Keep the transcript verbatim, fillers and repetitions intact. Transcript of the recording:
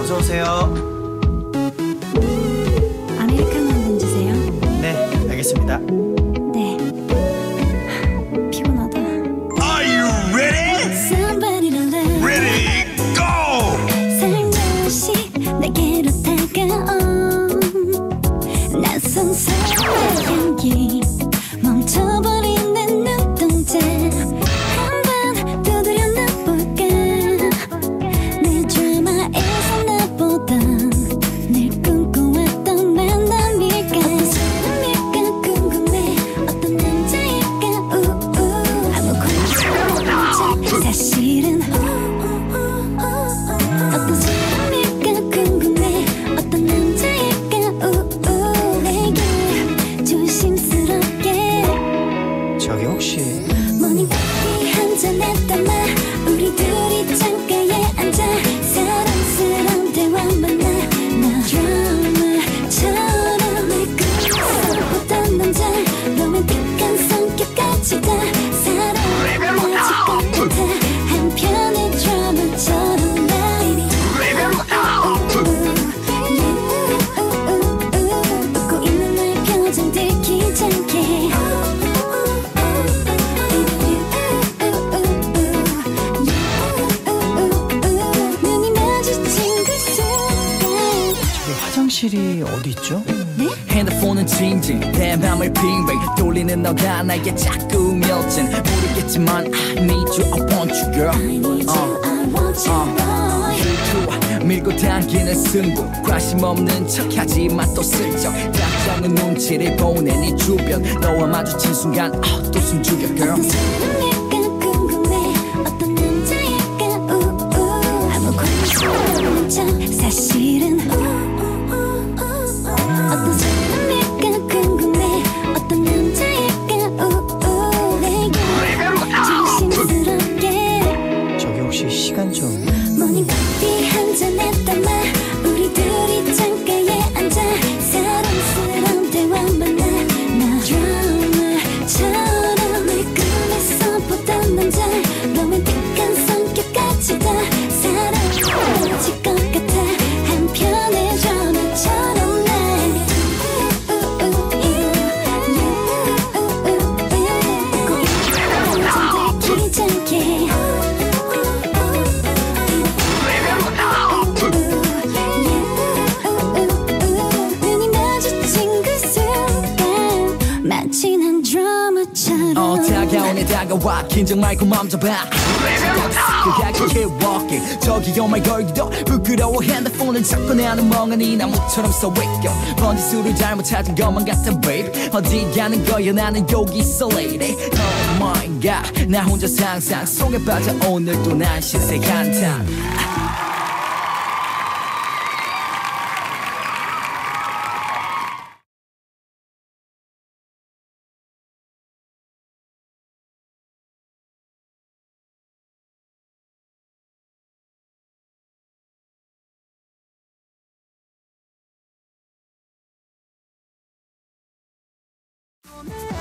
어서 오세요. 아메리카노 한 잔 주세요. 네, 알겠습니다. 네. 피곤하다. Are you ready? Somebody to love. Ready, go! 살며시 내게로 다가온 낯선 사랑의 향기 멈춰버린 내 눈동자 한번 두드려 놔볼까 내 드라마에서 나보던 늘 꿈꿔왔던 만남일까 어떤 사람일까 궁금해 어떤 남자일까 우우 아무 관심 없지 사실은 어떤 사람일까 궁금해 어떤 남자일까 우우 내게 조심스럽게 저기 혹시 모닝커피 한잔 했다마 우리 둘이 창가에 앉아 사랑스러운 대화만 나눠 드라마처럼 내 꿈에서 보던 남자 로맨틱한 성격까지 다 사랑을 맞을 것 같아 한편의 드라마처럼 나 웃고 있는 날 표정 들키지 않게 눈이 마주친 그 순간 저기 화장실이 어디 있죠? 핸드폰은 징징 내 맘을 빙빙 돌리는 너가 나에게 자꾸 밀진 모르겠지만 I need you, I want you girl I need you, I want you boy 밀고 당기는 승부 관심 없는 척하지만 또 슬쩍 깜짝은 눈치를 보내 네 주변 너와 마주친 순간 아, 또 숨죽여 girl 어떤 사람일까 궁금해 어떤 남자일까 우우 아무 관심 없는 척 사실은 어떤 사람일까 궁금해 어떤 남자일까 우우 내게 조심스럽게 저기 혹시 시간 좀 모닝커피 한잔 했다마 우리 둘이 창가에 앉아 사랑스러운 대화만 나눠 드라마처럼 내 꿈에서 보던 남자 로맨틱한 성격까지 다 사랑을 맞을 것 같아 한편의 드라마처럼 날 꼭 들키지 않게 눈이 마주친 그 순간 마치 난 드라마처럼 어 다가오네 다가와 긴장 말고 맘 잡아 그가 그렇게 walking 저기 oh my girl 도 부끄러워 핸드폰을 잡고 내는 멍하니 나무처럼 쏘이겨 번지수를 잘못 찾은 것만 같아 babe 어디 가는 거야 나는 여기 있어 lady oh my god 나 혼자 상상 속에 빠져 오늘도 난 신세 한탄 오늘